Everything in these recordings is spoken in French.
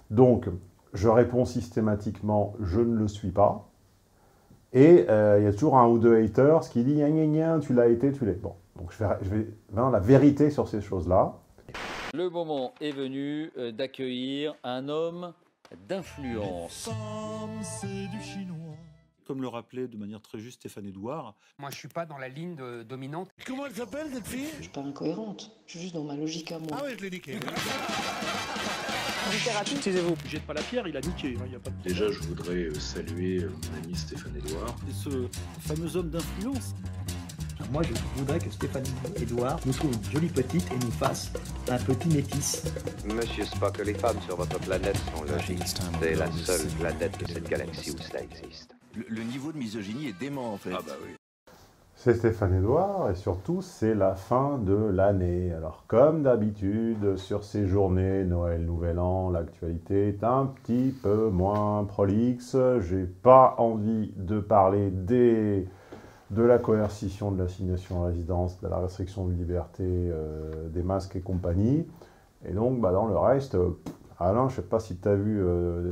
Donc, je réponds systématiquement, je ne le suis pas. Et il y a toujours un ou deux haters qui disent, gna, gna, gna, tu l'as été, tu l'es. Bon, donc je vais maintenant la vérité sur ces choses-là. Le moment est venu d'accueillir un homme d'influence. C'est du chinois. Comme le rappelait de manière très juste Stéphane Edouard. Moi, je suis pas dans la ligne dominante. Comment elle s'appelle, cette fille? Je suis pas incohérente, je suis juste dans ma logique à moi. Ah oui, je l'ai niqué. Littérature. Taisez-vous, jette pas la pierre, il a niqué. Y a pas de... Déjà, je voudrais saluer mon ami Stéphane Edouard. Et ce fameux homme d'influence. Moi, je voudrais que Stéphane Edouard nous trouve une jolie petite et nous fasse un petit métis. Monsieur Spock, les femmes sur votre planète sont logiques. C'est la seule planète de cette galaxie où cela existe. Le niveau de misogynie est dément, en fait. Ah bah oui. C'est Stéphane Edouard et surtout, c'est la fin de l'année. Alors, comme d'habitude, sur ces journées, Noël, Nouvel An, l'actualité est un petit peu moins prolixe. J'ai pas envie de parler de la coercition de l'assignation à résidence, de la restriction de liberté, des masques et compagnie. Et donc, bah, dans le reste, Alain, je ne sais pas si tu as vu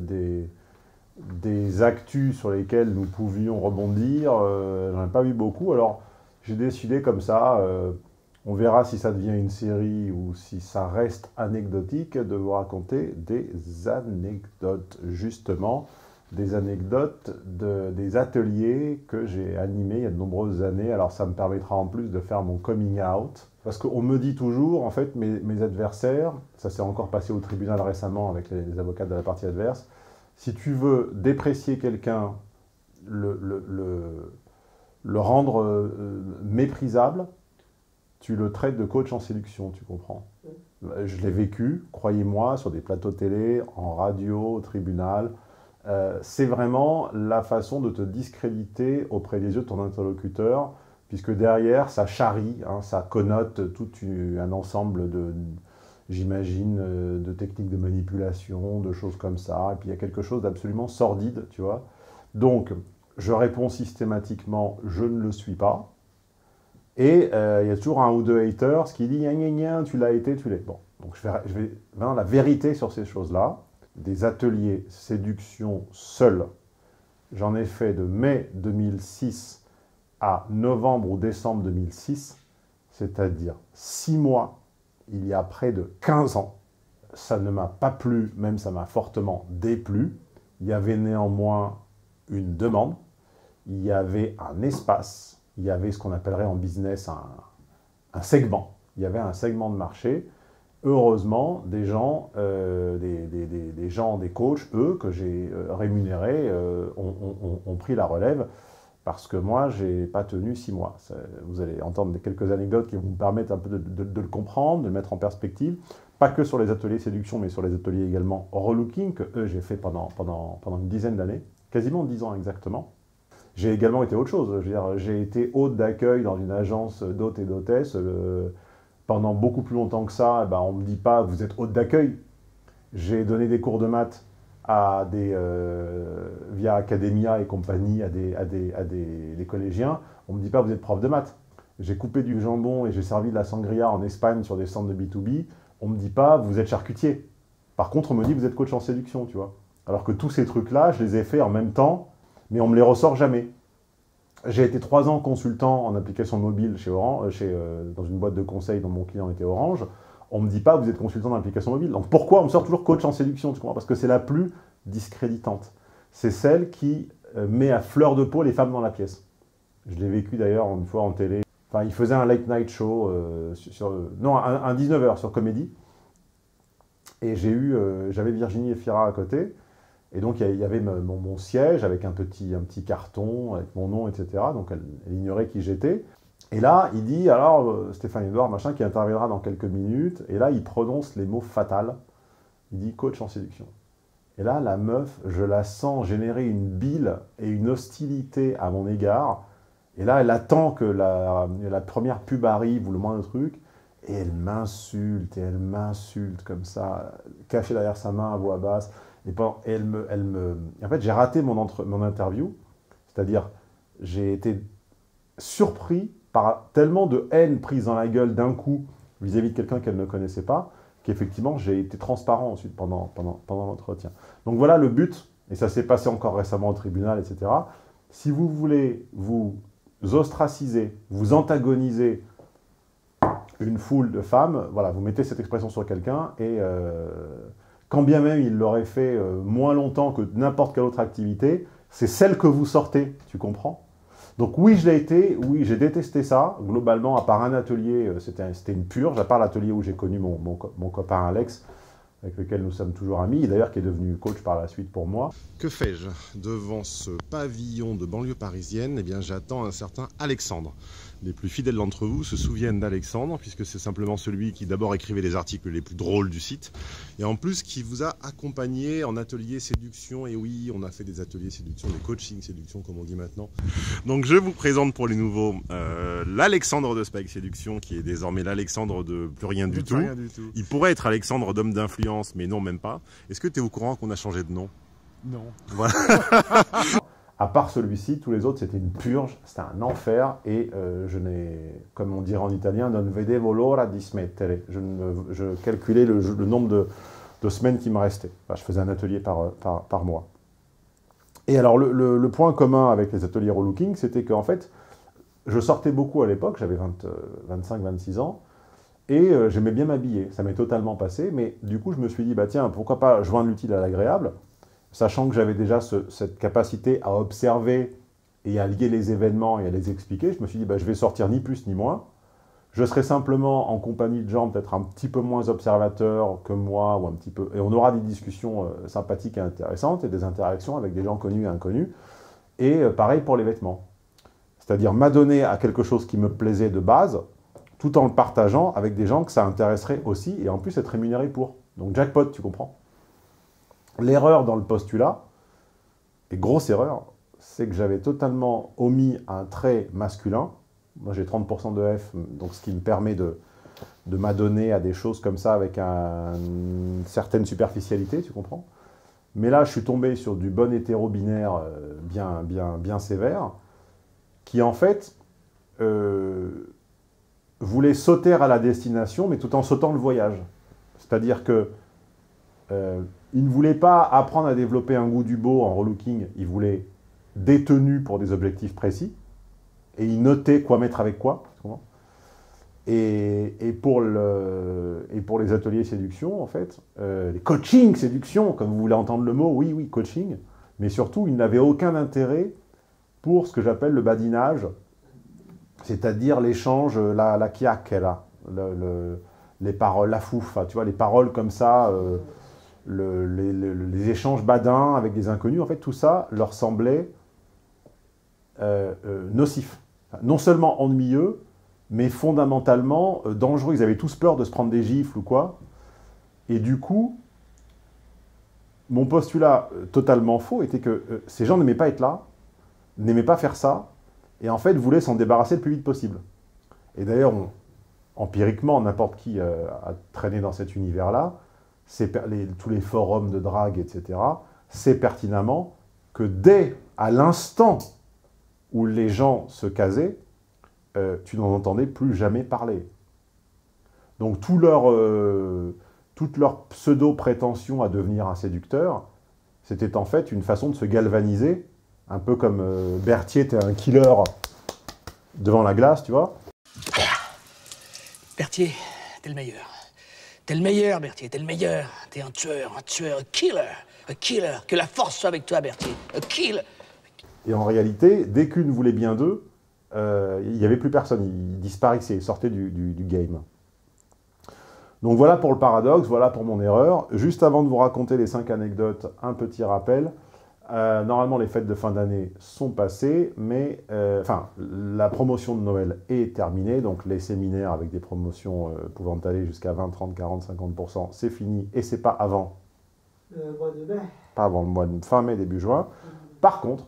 des actus sur lesquels nous pouvions rebondir. J'en ai pas vu beaucoup. Alors, j'ai décidé comme ça, on verra si ça devient une série ou si ça reste anecdotique, de vous raconter des anecdotes, justement. Des anecdotes des ateliers que j'ai animés il y a de nombreuses années. Alors ça me permettra en plus de faire mon coming out. Parce qu'on me dit toujours, en fait, mes adversaires, ça s'est encore passé au tribunal récemment avec les avocats de la partie adverse, si tu veux déprécier quelqu'un, le rendre méprisable, tu le traites de coach en séduction, tu comprends? Je l'ai vécu, croyez-moi, sur des plateaux télé, en radio, au tribunal. C'est vraiment la façon de te discréditer auprès des yeux de ton interlocuteur, puisque derrière, ça charrie, hein, ça connote tout un ensemble j'imagine, de techniques de manipulation, de choses comme ça, et puis il y a quelque chose d'absolument sordide, tu vois. Donc, je réponds systématiquement, je ne le suis pas, et il y a toujours un ou deux haters qui disent, gna, gna, gna, tu l'as été, tu l'es. Bon, donc je vais maintenant la vérité sur ces choses-là. Des ateliers séduction seuls. J'en ai fait de mai 2006 à novembre ou décembre 2006, c'est-à-dire 6 mois, il y a près de 15 ans. Ça ne m'a pas plu, même ça m'a fortement déplu. Il y avait néanmoins une demande, il y avait un espace, il y avait ce qu'on appellerait en business un segment. Il y avait un segment de marché. Heureusement, des gens, des coachs, eux, que j'ai rémunérés, ont pris la relève, parce que moi, je n'ai pas tenu 6 mois. Vous allez entendre quelques anecdotes qui vont vous permettre un peu de le comprendre, de le mettre en perspective, pas que sur les ateliers séduction, mais sur les ateliers également relooking, que eux, j'ai fait pendant une dizaine d'années, quasiment 10 ans exactement. J'ai également été autre chose, je veux dire, j'ai été hôte d'accueil dans une agence d'hôtes et d'hôtesses. Pendant beaucoup plus longtemps que ça, on ne me dit pas « vous êtes hôte d'accueil ». J'ai donné des cours de maths via Academia et compagnie à des collégiens. On ne me dit pas « vous êtes prof de maths ». J'ai coupé du jambon et j'ai servi de la sangria en Espagne sur des centres de B2B. On ne me dit pas « vous êtes charcutier ». Par contre, on me dit « vous êtes coach en séduction », tu vois. Alors que tous ces trucs-là, je les ai faits en même temps, mais on ne me les ressort jamais. J'ai été 3 ans consultant en application mobile chez Orange, dans une boîte de conseil dont mon client était Orange. On ne me dit pas, vous êtes consultant en application mobile. Donc pourquoi on me sort toujours coach en séduction, tu comprends? Parce que c'est la plus discréditante. C'est celle qui met à fleur de peau les femmes dans la pièce. Je l'ai vécu d'ailleurs une fois en télé. Enfin, il faisait un late night show, un 19h sur Comédie. Et j'avais Virginie Efira à côté. Et donc, il y avait mon siège avec un petit carton avec mon nom, etc. Donc, elle ignorait qui j'étais. Et là, il dit, alors, Stéphane Edouard, machin, qui interviendra dans quelques minutes. Et là, il prononce les mots fatals. Il dit, coach en séduction. Et là, la meuf, je la sens générer une bile et une hostilité à mon égard. Et là, elle attend que la première pub arrive ou le moindre truc. Et elle m'insulte comme ça, cachée derrière sa main à voix basse. En fait, j'ai raté mon interview, c'est-à-dire j'ai été surpris par tellement de haine prise dans la gueule d'un coup vis-à-vis de quelqu'un qu'elle ne connaissait pas, qu'effectivement, j'ai été transparent ensuite pendant l'entretien. Donc voilà le but, et ça s'est passé encore récemment au tribunal, etc. Si vous voulez vous ostraciser, vous antagoniser une foule de femmes, voilà, vous mettez cette expression sur quelqu'un, et quand bien même il l'aurait fait moins longtemps que n'importe quelle autre activité, c'est celle que vous sortez, tu comprends? Donc oui, je l'ai été, oui, j'ai détesté ça, globalement, à part un atelier, c'était une purge, à part l'atelier où j'ai connu mon copain Alex, avec lequel nous sommes toujours amis, et d'ailleurs qui est devenu coach par la suite pour moi. Que fais-je? Devant ce pavillon de banlieue parisienne, eh bien j'attends un certain Alexandre. Les plus fidèles d'entre vous se souviennent d'Alexandre, puisque c'est simplement celui qui d'abord écrivait les articles les plus drôles du site, et en plus qui vous a accompagné en atelier séduction, et oui, on a fait des ateliers séduction, des coaching séduction comme on dit maintenant. Donc je vous présente pour les nouveaux l'Alexandre de Spike Séduction, qui est désormais l'Alexandre de plus rien du tout. Il pourrait être Alexandre d'homme d'influence, mais non, même pas. Est-ce que tu es au courant qu'on a changé de nom? Non. Voilà. À part celui-ci, tous les autres, c'était une purge, c'était un enfer, et je n'ai, comme on dirait en italien, non vedevo l'ora di smettere. Je calculais le nombre de semaines qui me restaient. Enfin, je faisais un atelier par mois. Et alors, le point commun avec les ateliers relooking, c'était qu'en fait, je sortais beaucoup à l'époque, j'avais 25-26 ans, et j'aimais bien m'habiller. Ça m'est totalement passé, mais du coup, je me suis dit, bah tiens, pourquoi pas joindre l'utile à l'agréable, sachant que j'avais déjà cette capacité à observer et à lier les événements et à les expliquer. Je me suis dit, bah, je vais sortir ni plus ni moins. Je serai simplement en compagnie de gens peut-être un petit peu moins observateurs que moi, ou un petit peu, et on aura des discussions sympathiques et intéressantes, et des interactions avec des gens connus et inconnus. Et pareil pour les vêtements. C'est-à-dire m'adonner à quelque chose qui me plaisait de base, tout en le partageant avec des gens que ça intéresserait aussi, et en plus être rémunéré pour. Donc jackpot, tu comprends? L'erreur dans le postulat, et grosse erreur, c'est que j'avais totalement omis un trait masculin. Moi, j'ai 30% de F, donc ce qui me permet de m'adonner à des choses comme ça avec une certaine superficialité, tu comprends? Mais là, je suis tombé sur du bon hétéro-binaire bien sévère, qui en fait voulait sauter à la destination, mais tout en sautant le voyage. C'est-à-dire que il ne voulait pas apprendre à développer un goût du beau en relooking, il voulait des tenues pour des objectifs précis, et il notait quoi mettre avec quoi. Et pour les ateliers séduction, en fait, les coaching séduction, comme vous voulez entendre le mot, oui, coaching, mais surtout, il n'avait aucun intérêt pour ce que j'appelle le badinage, c'est-à-dire l'échange, la chiacchiera, les paroles, la fouffe, tu vois, les paroles comme ça, les échanges badins avec des inconnus, en fait, tout ça leur semblait nocif. Non seulement ennuyeux, mais fondamentalement dangereux. Ils avaient tous peur de se prendre des gifles ou quoi. Et du coup, mon postulat totalement faux était que ces gens n'aimaient pas être là, n'aimaient pas faire ça, et en fait voulaient s'en débarrasser le plus vite possible. Et d'ailleurs, empiriquement, n'importe qui a traîné dans cet univers-là, tous les forums de drague, etc., sait pertinemment que à l'instant où les gens se casaient, tu n'en entendais plus jamais parler. Donc toute leur pseudo-prétention à devenir un séducteur, c'était en fait une façon de se galvaniser, un peu comme Berthier était un killer devant la glace, tu vois. Berthier, t'es le meilleur. T'es le meilleur, Berthier, t'es le meilleur. T'es un tueur, un killer. Que la force soit avec toi, Berthier. Un killer. Et en réalité, dès qu'une voulait bien d'eux, il n'y avait plus personne. Ils disparaissaient, ils sortaient du game. Donc voilà pour le paradoxe, voilà pour mon erreur. Juste avant de vous raconter les 5 anecdotes, un petit rappel. Normalement, les fêtes de fin d'année sont passées, mais la promotion de Noël est terminée. Donc les séminaires avec des promotions pouvant aller jusqu'à 20, 30, 40, 50%, c'est fini. Et c'est pas avant. Le mois de mai. Pas avant le mois de fin mai, début juin. Par contre,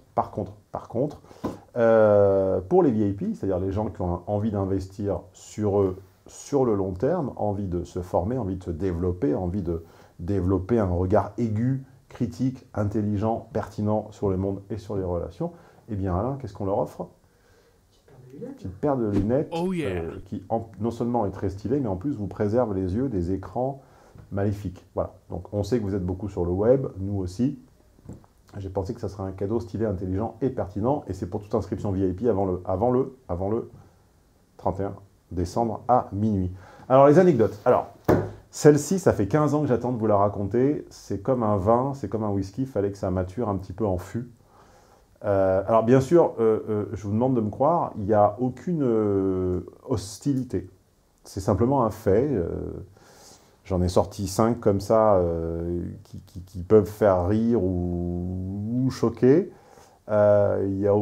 pour les VIP, c'est-à-dire les gens qui ont envie d'investir sur eux sur le long terme, envie de se former, envie de se développer, envie de développer un regard aigu, critique, intelligent, pertinent sur le monde et sur les relations, eh bien Alain, qu'est-ce qu'on leur offre? Une petite paire de lunettes qui non seulement est très stylée, mais en plus vous préserve les yeux des écrans maléfique. Voilà. Donc on sait que vous êtes beaucoup sur le web, nous aussi. J'ai pensé que ça serait un cadeau stylé, intelligent et pertinent, et c'est pour toute inscription VIP avant le 31 décembre à minuit. Alors les anecdotes. Alors, celle-ci, ça fait 15 ans que j'attends de vous la raconter. C'est comme un vin, c'est comme un whisky, il fallait que ça mature un petit peu en fût. Alors bien sûr, je vous demande de me croire, il n'y a aucune hostilité. C'est simplement un fait. J'en ai sorti 5 comme ça qui peuvent faire rire ou choquer. Il n'y a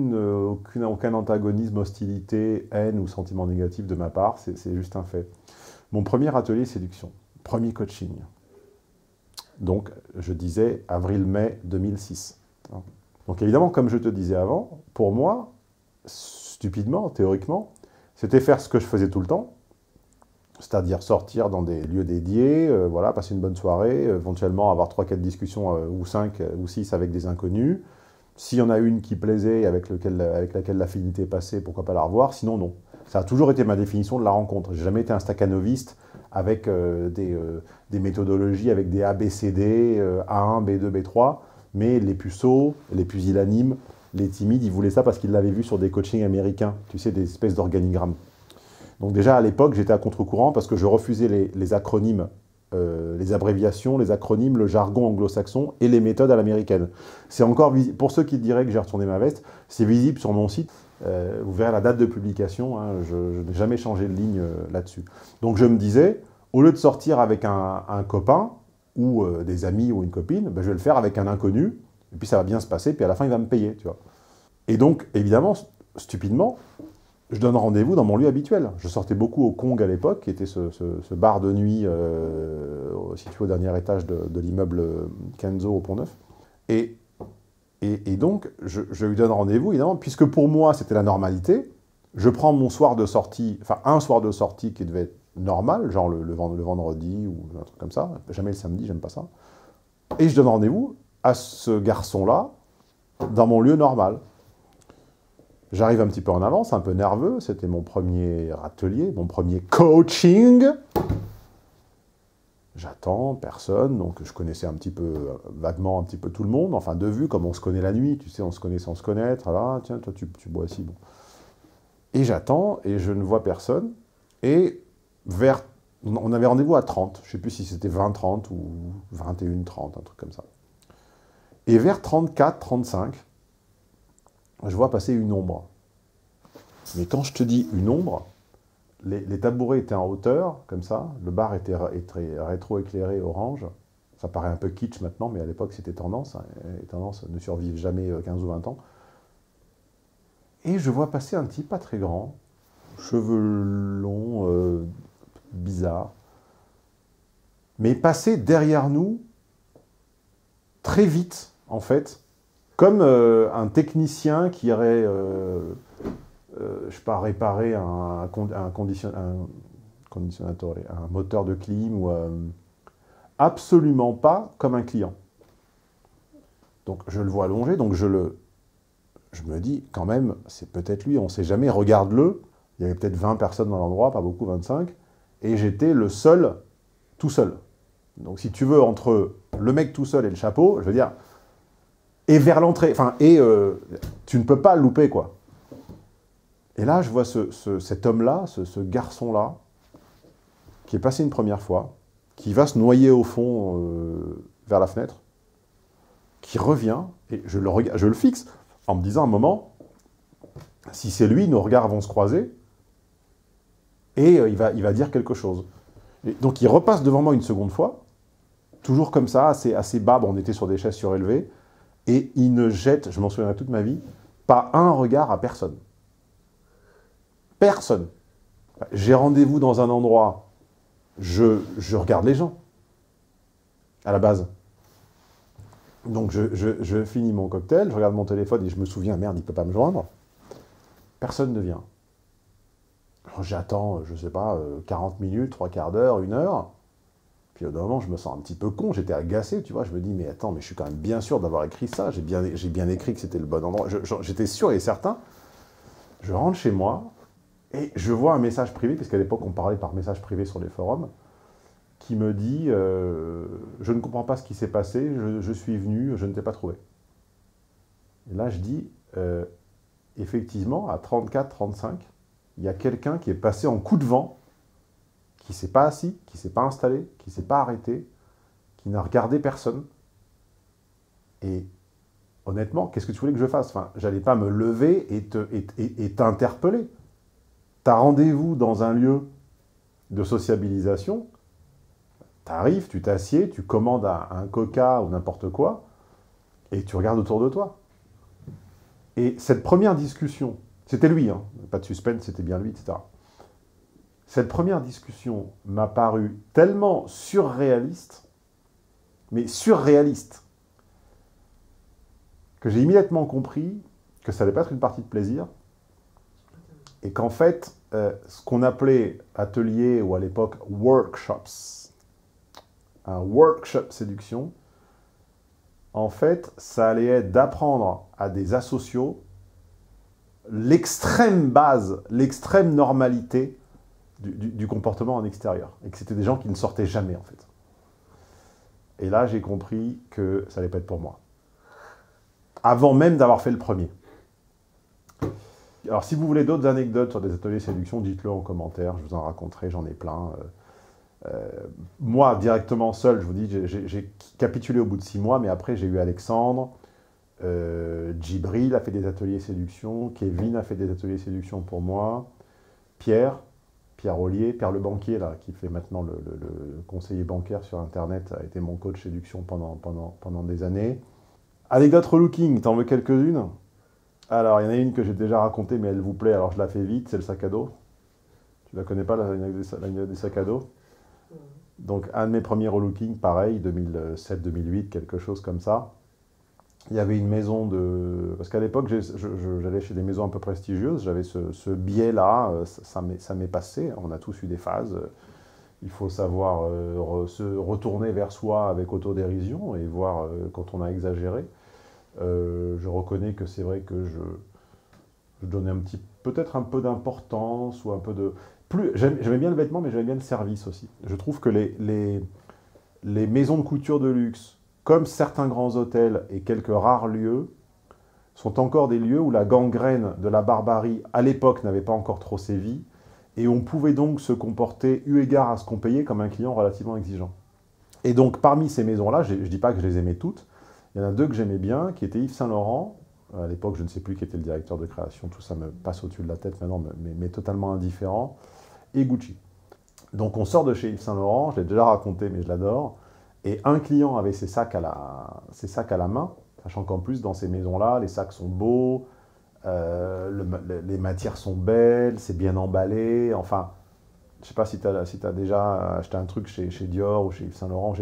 aucun antagonisme, hostilité, haine ou sentiment négatif de ma part. C'est juste un fait. Mon premier atelier séduction, premier coaching. Donc, je disais avril-mai 2006. Donc évidemment, comme je te disais avant, pour moi, stupidement, théoriquement, c'était faire ce que je faisais tout le temps, c'est-à-dire sortir dans des lieux dédiés, voilà, passer une bonne soirée, éventuellement avoir 3-4 discussions ou 5 ou 6 avec des inconnus. S'il y en a une qui plaisait, avec laquelle l'affinité passait, pourquoi pas la revoir, sinon non. Ça a toujours été ma définition de la rencontre. J'ai jamais été un staccanoviste avec des méthodologies, avec des A, B, C, D, A1, B2, B3, mais les puceaux, les pusillanimes, les timides, ils voulaient ça parce qu'ils l'avaient vu sur des coachings américains, tu sais, des espèces d'organigrammes. Donc déjà, à l'époque, j'étais à contre-courant parce que je refusais les acronymes, les abréviations, les acronymes, le jargon anglo-saxon et les méthodes à l'américaine. C'est encore visible. Pour ceux qui diraient que j'ai retourné ma veste, c'est visible sur mon site. Vous verrez la date de publication, hein, je n'ai jamais changé de ligne là-dessus. Donc je me disais, au lieu de sortir avec un copain, ou des amis ou une copine, ben, je vais le faire avec un inconnu, et puis ça va bien se passer, puis à la fin il va me payer, tu vois. Et donc, évidemment, stupidement, je donne rendez-vous dans mon lieu habituel. Je sortais beaucoup au Kong à l'époque, qui était ce bar de nuit situé au dernier étage de l'immeuble Kenzo au Pont-Neuf. Et donc, je lui donne rendez-vous, évidemment, puisque pour moi, c'était la normalité. Je prends mon soir de sortie, enfin un soir de sortie qui devait être normal, genre le vendredi ou un truc comme ça, jamais le samedi, j'aime pas ça. Et je donne rendez-vous à ce garçon-là dans mon lieu normal. J'arrive un petit peu en avance, un peu nerveux, c'était mon premier atelier, mon premier coaching. J'attends, personne, donc je connaissais un petit peu, vaguement un petit peu tout le monde, enfin de vue, comme on se connaît la nuit, tu sais, on se connaît sans se connaître, là, tiens, toi tu bois ici, bon. Et j'attends, et je ne vois personne, et on avait rendez-vous à 30, je ne sais plus si c'était 20-30 ou 21-30, un truc comme ça. Et vers 34-35, je vois passer une ombre. Mais quand je te dis une ombre, les tabourets étaient en hauteur, comme ça, le bar était rétro-éclairé orange. Ça paraît un peu kitsch maintenant, mais à l'époque c'était tendance. Hein, les tendances ne survivent jamais 15 ou 20 ans. Et je vois passer un type pas très grand, cheveux longs, bizarre, mais passer derrière nous très vite, en fait, comme un technicien qui aurait, je sais pas, réparé un conditionnateur, un moteur de clim, ou absolument pas comme un client. Donc je le vois allongé, donc je me dis, quand même, c'est peut-être lui, on ne sait jamais, regarde-le. Il y avait peut-être 20 personnes dans l'endroit, pas beaucoup, 25, et j'étais le seul, tout seul. Donc si tu veux, entre le mec tout seul et le chapeau, je veux dire, et vers l'entrée, enfin, tu ne peux pas le louper, quoi. Et là, je vois cet homme-là, ce garçon-là, qui est passé une première fois, qui va se noyer au fond vers la fenêtre, qui revient, et je le fixe, en me disant à un moment, si c'est lui, nos regards vont se croiser, et il va dire quelque chose. Et donc il repasse devant moi une seconde fois, toujours comme ça, assez bas, bon, on était sur des chaises surélevées, et il ne jette, je m'en souviendrai toute ma vie, pas un regard à personne. Personne. J'ai rendez-vous dans un endroit, je regarde les gens, à la base. Donc je finis mon cocktail, je regarde mon téléphone et je me souviens, merde, il ne peut pas me joindre. Personne ne vient. J'attends, je ne sais pas, 40 minutes, 3 quarts d'heure, 1 heure. Puis au bout d'un moment, je me sens un petit peu con, j'étais agacé, tu vois. Je me dis, mais attends, mais je suis quand même bien sûr d'avoir écrit ça. J'ai bien écrit que c'était le bon endroit. J'étais sûr et certain. Je rentre chez moi et je vois un message privé, parce qu'à l'époque, on parlait par message privé sur les forums, qui me dit je ne comprends pas ce qui s'est passé, je suis venu, je ne t'ai pas trouvé. Et là, je dis effectivement, à 34, 35, il y a quelqu'un qui est passé en coup de vent, qui ne s'est pas assis, qui ne s'est pas installé, qui ne s'est pas arrêté, qui n'a regardé personne. Et honnêtement, qu'est-ce que tu voulais que je fasse? Enfin, j'allais pas me lever et t'interpeller. T'as rendez-vous dans un lieu de sociabilisation, t'arrives, tu t'assieds, tu commandes un coca ou n'importe quoi, et tu regardes autour de toi. Et cette première discussion, c'était lui, hein, pas de suspense, c'était bien lui, etc. Cette première discussion m'a paru tellement surréaliste, mais surréaliste, que j'ai immédiatement compris que ça n'allait pas être une partie de plaisir, et qu'en fait, ce qu'on appelait atelier, ou à l'époque workshops, un workshop séduction, en fait, ça allait être d'apprendre à des asociaux l'extrême base, l'extrême normalité du comportement en extérieur. Et que c'était des gens qui ne sortaient jamais, en fait. Et là, j'ai compris que ça allait pas être pour moi. Avant même d'avoir fait le premier. Alors, si vous voulez d'autres anecdotes sur des ateliers séduction, dites-le en commentaire, je vous en raconterai, j'en ai plein. Moi, directement seul, je vous dis, j'ai capitulé au bout de 6 mois, mais après, j'ai eu Alexandre, Djibril a fait des ateliers séduction, Kevin a fait des ateliers séduction pour moi, Pierre Ollier, Pierre le banquier, là, qui fait maintenant le conseiller bancaire sur Internet, a été mon coach séduction pendant des années. Anecdote relooking, t'en veux quelques-unes? Alors, il y en a une que j'ai déjà racontée, mais elle vous plaît, alors je la fais vite, c'est le sac à dos. Tu la connais pas, l'anecdote des sacs à dos? Donc, un de mes premiers relooking, pareil, 2007-2008, quelque chose comme ça. Il y avait une maison de... Parce qu'à l'époque, j'allais chez des maisons un peu prestigieuses, j'avais ce biais-là, ça m'est passé, on a tous eu des phases. Il faut savoir se retourner vers soi avec autodérision et voir quand on a exagéré. Je reconnais que c'est vrai que je donnais peut-être un peu d'importance ou un peu de... J'aimais bien le vêtement, mais j'aimais bien le service aussi. Je trouve que les maisons de couture de luxe, comme certains grands hôtels et quelques rares lieux, sont encore des lieux où la gangrène de la barbarie, à l'époque, n'avait pas encore trop sévi, et on pouvait donc se comporter, eu égard à ce qu'on payait, comme un client relativement exigeant. Et donc, parmi ces maisons-là, je ne dis pas que je les aimais toutes, il y en a deux que j'aimais bien, qui étaient Yves Saint Laurent. À l'époque, je ne sais plus qui était le directeur de création, tout ça me passe au-dessus de la tête maintenant, mais totalement indifférent, et Gucci. Donc on sort de chez Yves Saint Laurent, je l'ai déjà raconté, mais je l'adore, et un client avait ses sacs à la main, sachant qu'en plus, dans ces maisons-là, les sacs sont beaux, les matières sont belles, c'est bien emballé, enfin, je ne sais pas si tu as déjà acheté un truc chez Dior ou chez Yves Saint Laurent,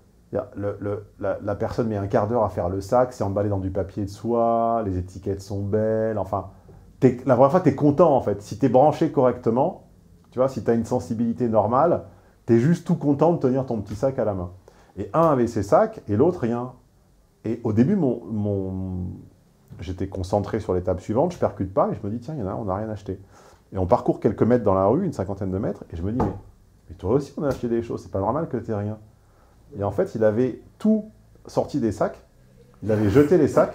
la personne met un quart d'heure à faire le sac, c'est emballé dans du papier de soie, les étiquettes sont belles, enfin, la première fois, tu es content, en fait. Si tu es branché correctement, tu vois, si tu as une sensibilité normale, tu es juste tout content de tenir ton petit sac à la main. Et un avait ses sacs et l'autre rien. Et au début, j'étais concentré sur l'étape suivante, je ne percute pas et je me dis, tiens, il y en a un, on n'a rien acheté. Et on parcourt quelques mètres dans la rue, une cinquantaine de mètres, et je me dis, mais toi aussi, on a acheté des choses, c'est pas normal que tu n'aies rien. Et en fait, il avait tout sorti des sacs, il avait jeté les sacs,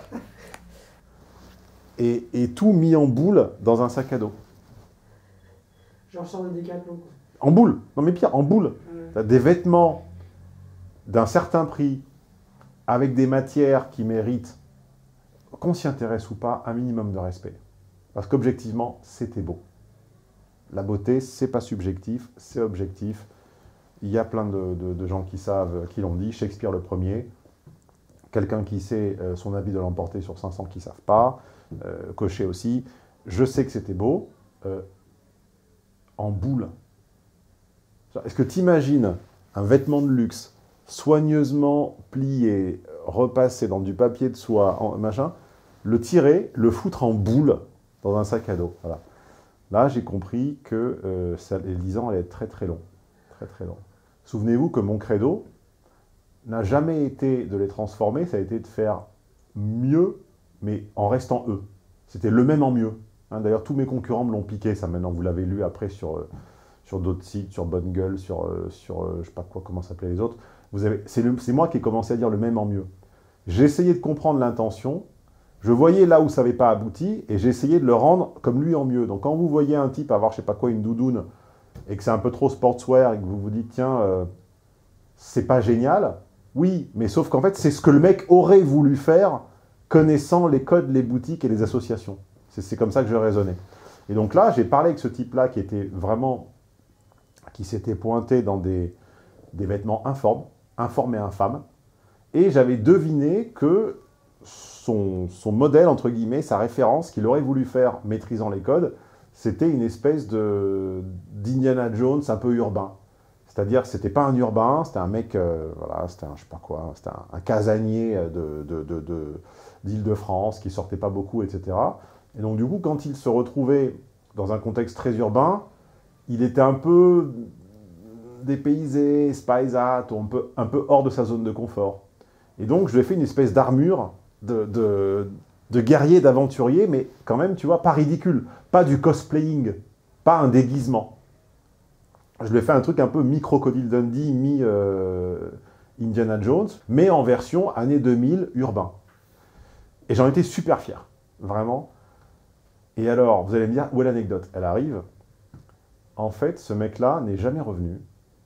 et tout mis en boule dans un sac à dos. Genre sans le Décathlon, quoi. En boule, non mais pire, en boule. Ouais. Des vêtements d'un certain prix, avec des matières qui méritent, qu'on s'y intéresse ou pas, un minimum de respect. Parce qu'objectivement, c'était beau. La beauté, c'est pas subjectif, c'est objectif. Il y a plein de gens qui savent, qui l'ont dit, Shakespeare le premier, quelqu'un qui sait son avis de l'emporter sur 500 qui ne savent pas, Cochet aussi. Je sais que c'était beau, en boule. Est-ce que tu imagines un vêtement de luxe soigneusement plié, repassé dans du papier de soie, machin, le tirer, le foutre en boule dans un sac à dos, voilà. Là, j'ai compris que les 10 ans allaient être très très longs. Très très long. Souvenez-vous que mon credo n'a jamais été de les transformer, ça a été de faire mieux, mais en restant eux. C'était le même en mieux. Hein, d'ailleurs, tous mes concurrents me l'ont piqué, ça maintenant, vous l'avez lu après sur sur d'autres sites, sur Bonne Gueule, sur je sais pas quoi, comment s'appelaient les autres. C'est moi qui ai commencé à dire le même en mieux. J'ai essayé de comprendre l'intention, je voyais là où ça n'avait pas abouti, et j'ai essayé de le rendre comme lui en mieux. Donc quand vous voyez un type avoir, je sais pas quoi, une doudoune, et que c'est un peu trop sportswear, et que vous vous dites, tiens, c'est pas génial, oui, mais sauf qu'en fait, c'est ce que le mec aurait voulu faire, connaissant les codes, les boutiques et les associations. C'est comme ça que je raisonnais. Et donc là, j'ai parlé avec ce type-là qui était vraiment, qui s'était pointé dans des vêtements informes et infâmes, et j'avais deviné que son modèle, entre guillemets, sa référence qu'il aurait voulu faire maîtrisant les codes, c'était une espèce d'Indiana Jones un peu urbain. C'est-à-dire que c'était pas un urbain, c'était un mec, voilà, c'était un, je sais pas quoi, c'était un casanier d'Île-de-France qui sortait pas beaucoup, etc. Et donc du coup, quand il se retrouvait dans un contexte très urbain, il était un peu dépaysé, spaisat, un peu hors de sa zone de confort. Et donc je lui ai fait une espèce d'armure de guerrier, d'aventurier, mais quand même, tu vois, pas ridicule, pas du cosplaying, pas un déguisement. Je lui ai fait un truc un peu mi-Crocodile Dundee, mi-Indiana Jones, mais en version années 2000 urbain. Et j'en étais super fier, vraiment. Et alors, vous allez me dire, où est l'anecdote? Elle arrive. En fait, ce mec-là n'est jamais revenu.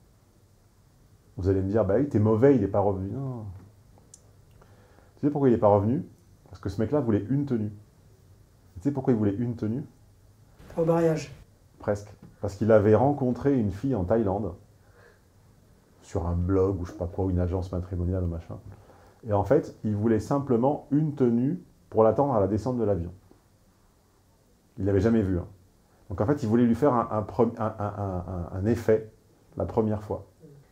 Vous allez me dire, bah oui, t'es mauvais, il n'est pas revenu. Non. Tu sais pourquoi il n'est pas revenu? Parce que ce mec-là voulait une tenue. Tu sais pourquoi il voulait une tenue? Au mariage. Presque. Parce qu'il avait rencontré une fille en Thaïlande, sur un blog ou je sais pas quoi, une agence matrimoniale ou machin. Et en fait, il voulait simplement une tenue pour l'attendre à la descente de l'avion. Il l'avait jamais vue. Hein. Donc en fait, il voulait lui faire un effet la première fois.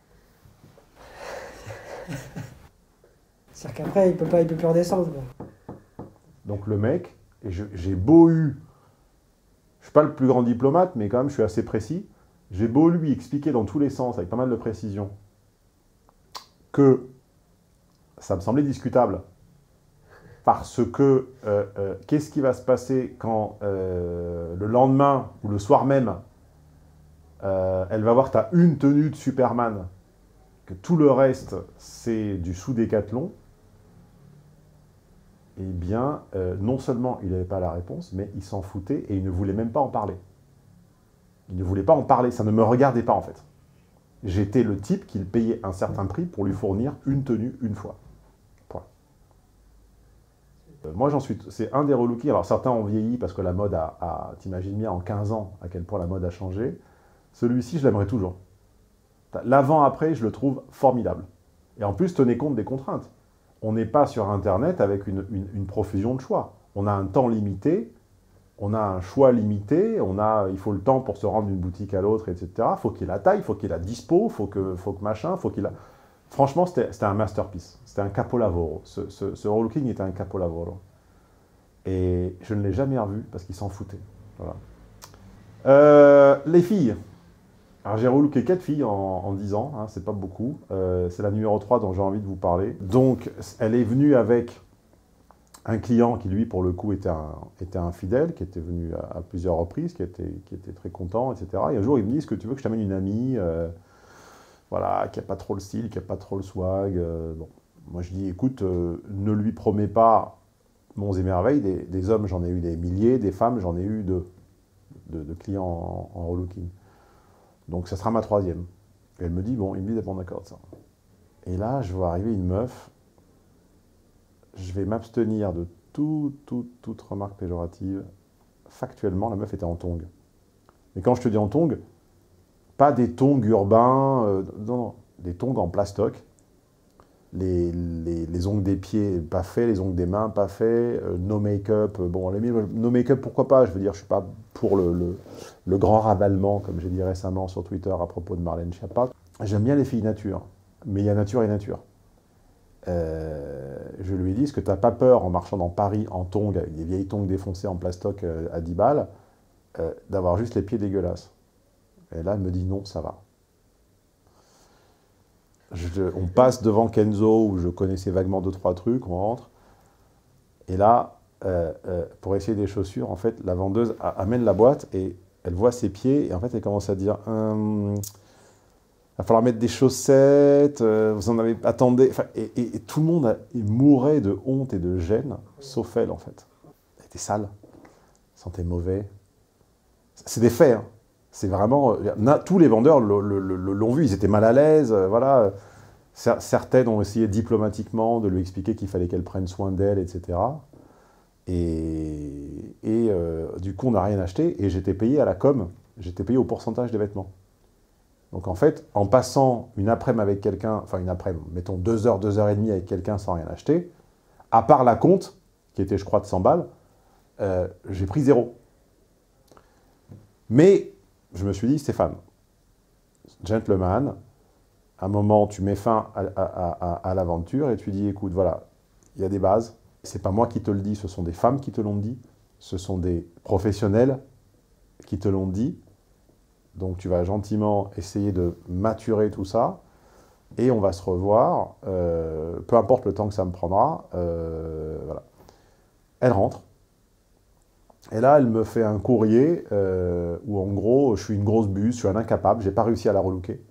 C'est-à-dire qu'après, il peut plus redescendre. Quoi. Donc le mec, et j'ai beau eu, je suis pas le plus grand diplomate, mais quand même je suis assez précis, j'ai beau lui expliquer dans tous les sens, avec pas mal de précision, que ça me semblait discutable, parce que qu'est-ce qui va se passer quand le lendemain ou le soir même, elle va voir que tu as une tenue de Superman, que tout le reste c'est du sous-décathlon. Eh bien, non seulement il n'avait pas la réponse, mais il s'en foutait et il ne voulait même pas en parler. Il ne voulait pas en parler, ça ne me regardait pas en fait. J'étais le type qu'il payait un certain prix pour lui fournir une tenue une fois. Point. Moi j'en suis... C'est un des relookings. Alors certains ont vieilli parce que la mode t'imagines bien en 15 ans à quel point la mode a changé. Celui-ci, je l'aimerais toujours. L'avant-après, je le trouve formidable. Et en plus, tenez compte des contraintes. On n'est pas sur Internet avec une profusion de choix. On a un temps limité, on a un choix limité, il faut le temps pour se rendre d'une boutique à l'autre, etc. Il faut qu'il y ait la taille, il faut qu'il y ait la dispo, il faut que machin, faut qu'il a... Franchement, c'était un masterpiece. C'était un capolavoro. Ce relooking était un capolavoro. Et je ne l'ai jamais revu parce qu'il s'en foutait. Voilà. Les filles. Alors j'ai relooké 4 filles en 10 ans, hein, c'est pas beaucoup. C'est la numéro 3 dont j'ai envie de vous parler. Donc elle est venue avec un client qui lui pour le coup était un fidèle, qui était venu à plusieurs reprises, qui était très content, etc. Et un jour il me dit, est-ce que tu veux que je t'amène une amie voilà, qui n'a pas trop le style, qui n'a pas trop le swag. Bon. Moi je dis, écoute, ne lui promets pas monts et merveilles, des hommes j'en ai eu des milliers, des femmes j'en ai eu de clients en relooking. Donc ça sera ma 3e. Et elle me dit, bon, il me dit d'être d'accord de ça. Et là, je vois arriver une meuf, je vais m'abstenir de toute remarque péjorative. Factuellement, la meuf était en tongs. Mais quand je te dis en tongs, pas des tongs urbains, non, des tongs en plastoc. Les ongles des pieds pas faits, les ongles des mains pas faits, no make-up. Bon, no make-up, pourquoi pas? Je veux dire, je suis pas pour le grand ravalement, comme j'ai dit récemment sur Twitter à propos de Marlène Schiappa. J'aime bien les filles nature, mais il y a nature et nature. Je lui ai dit, est-ce que tu n'as pas peur, en marchant dans Paris en tongs, avec des vieilles tongs défoncées en plastoc à 10 balles, d'avoir juste les pieds dégueulasses? Et là, elle me dit non, ça va. On passe devant Kenzo, où je connaissais vaguement 2-3 trucs, on rentre. Et là, pour essayer des chaussures, en fait, la vendeuse amène la boîte et Elle voit ses pieds et en fait, elle commence à dire va falloir mettre des chaussettes, vous en avez... Attendez... Enfin, et tout le monde mourait de honte et de gêne, sauf elle, en fait. Elle était sale, elle sentait mauvais. C'est des faits, hein. C'est vraiment... tous les vendeurs l'ont vu, ils étaient mal à l'aise, voilà. Certaines ont essayé diplomatiquement de lui expliquer qu'il fallait qu'elle prenne soin d'elle, etc. Et du coup, on n'a rien acheté, et j'étais payé à la com, j'étais payé au pourcentage des vêtements. Donc en fait, en passant une après-midi avec quelqu'un, enfin une après-midi, mettons 2 heures, 2 heures et demie avec quelqu'un sans rien acheter, à part la compte, qui était je crois de 100 balles, j'ai pris 0. Mais je me suis dit, Stéphane, gentleman, à un moment tu mets fin à l'aventure et tu dis, écoute, voilà, il y a des bases, c'est pas moi qui te le dis, ce sont des femmes qui te l'ont dit, ce sont des professionnels qui te l'ont dit. Donc tu vas gentiment essayer de maturer tout ça, et on va se revoir, peu importe le temps que ça me prendra, voilà. Elle rentre, et là elle me fait un courrier, où en gros, je suis une grosse buse, je suis un incapable, j'ai pas réussi à la relooker.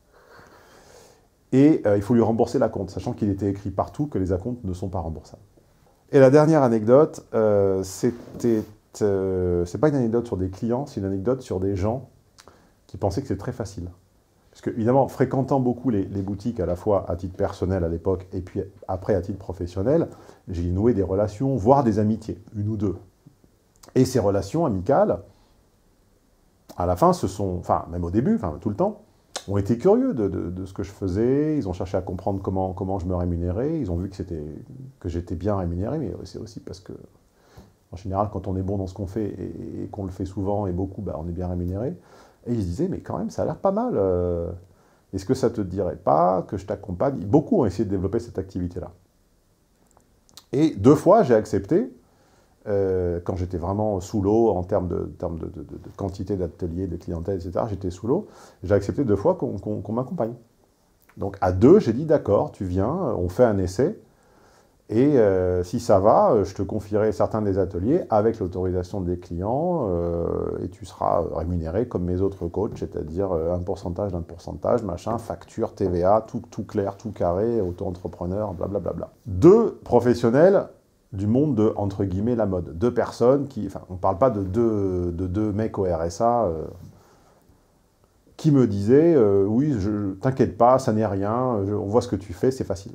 Et il faut lui rembourser la compte, sachant qu'il était écrit partout que les acomptes ne sont pas remboursables. Et la dernière anecdote, c'est pas une anecdote sur des clients, c'est une anecdote sur des gens qui pensaient que c'est très facile. Parce que, évidemment, fréquentant beaucoup les boutiques, à la fois à titre personnel à l'époque, et puis après à titre professionnel, j'ai noué des relations, voire des amitiés, 1 ou 2. Et ces relations amicales, à la fin, enfin, même au début, enfin, tout le temps, ont été curieux de ce que je faisais, ils ont cherché à comprendre comment je me rémunérais, ils ont vu que j'étais bien rémunéré, mais c'est aussi parce que, en général, quand on est bon dans ce qu'on fait, et qu'on le fait souvent et beaucoup, bah, on est bien rémunéré. Et ils se disaient, mais quand même, ça a l'air pas mal. Est-ce que ça te dirait pas que je t'accompagne? Beaucoup ont essayé de développer cette activité-là. Et 2 fois, j'ai accepté, quand j'étais vraiment sous l'eau, en termes de quantité d'ateliers, de clientèle, etc., j'étais sous l'eau, j'ai accepté 2 fois qu'on m'accompagne. Donc à 2, j'ai dit, d'accord, tu viens, on fait un essai, et si ça va, je te confierai certains des ateliers avec l'autorisation des clients, et tu seras rémunéré comme mes autres coachs, c'est-à-dire un pourcentage d'un pourcentage, machin, facture, TVA, tout clair, tout carré, auto-entrepreneur, blablabla. 2 professionnels du monde de, entre guillemets, la mode. 2 personnes qui... Enfin, on ne parle pas de deux mecs au RSA qui me disaient oui, t'inquiète pas, ça n'est rien, on voit ce que tu fais, c'est facile.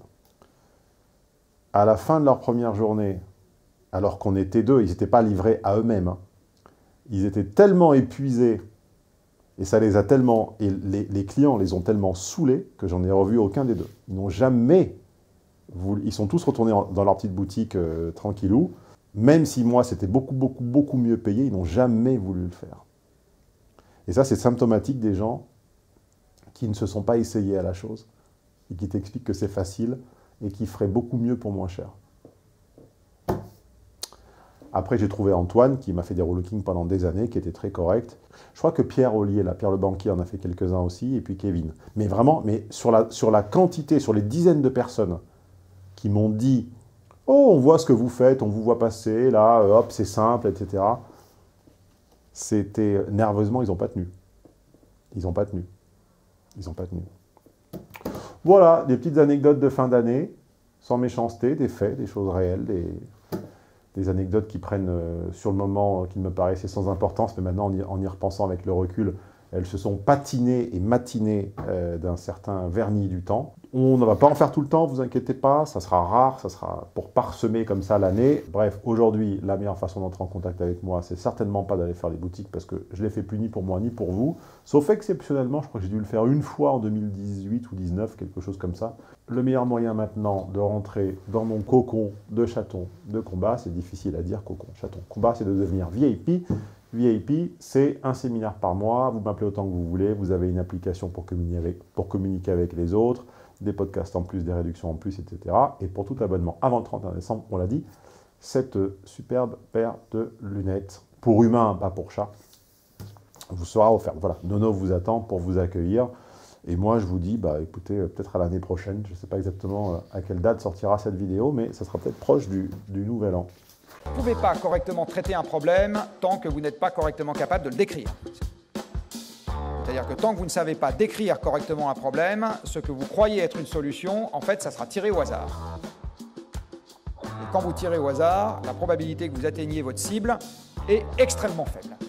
À la fin de leur première journée, alors qu'on était 2, ils n'étaient pas livrés à eux-mêmes, hein. Ils étaient tellement épuisés, et ça les a tellement... Et les clients les ont tellement saoulés que j'en ai revu aucun des 2. Ils n'ont jamais... Ils sont tous retournés dans leur petite boutique tranquillou. Même si moi, c'était beaucoup mieux payé, ils n'ont jamais voulu le faire. Et ça, c'est symptomatique des gens qui ne se sont pas essayés à la chose et qui t'expliquent que c'est facile et qui feraient beaucoup mieux pour moins cher. Après, j'ai trouvé Antoine, qui m'a fait des relooking pendant des années, qui était très correct. Je crois que Pierre Ollier, Pierre le banquier, en a fait quelques-uns aussi, et puis Kevin. Mais vraiment, sur la quantité, sur les dizaines de personnes qui m'ont dit « Oh, on voit ce que vous faites, on vous voit passer, là, hop, c'est simple, etc. » C'était... Nerveusement, ils n'ont pas tenu. Ils n'ont pas tenu. Ils n'ont pas tenu. Voilà, des petites anecdotes de fin d'année, sans méchanceté, des faits, des choses réelles, des anecdotes qui prennent sur le moment, qui me paraissaient sans importance, mais maintenant, en y repensant avec le recul, elles se sont patinées et matinées d'un certain vernis du temps. On ne va pas en faire tout le temps, vous inquiétez pas, ça sera rare, ça sera pour parsemer comme ça l'année. Bref, aujourd'hui, la meilleure façon d'entrer en contact avec moi, c'est certainement pas d'aller faire les boutiques, parce que je ne l'ai fait plus ni pour moi ni pour vous, sauf exceptionnellement, je crois que j'ai dû le faire 1 fois en 2018 ou 2019, quelque chose comme ça. Le meilleur moyen maintenant de rentrer dans mon cocon de chaton de combat, c'est difficile à dire, cocon, chaton, combat, c'est de devenir VIP. VIP, c'est un séminaire par mois, vous m'appelez autant que vous voulez, vous avez une application pour communiquer avec les autres, des podcasts en plus, des réductions en plus, etc. Et pour tout abonnement avant le 31 décembre, on l'a dit, cette superbe paire de lunettes, pour humain, pas pour chat, vous sera offerte. Voilà, Nono vous attend pour vous accueillir. Et moi, je vous dis, bah écoutez, peut-être à l'année prochaine, je ne sais pas exactement à quelle date sortira cette vidéo, mais ça sera peut-être proche du nouvel an. Vous ne pouvez pas correctement traiter un problème tant que vous n'êtes pas correctement capable de le décrire. C'est-à-dire que tant que vous ne savez pas décrire correctement un problème, ce que vous croyez être une solution, en fait, ça sera tiré au hasard. Et quand vous tirez au hasard, la probabilité que vous atteigniez votre cible est extrêmement faible.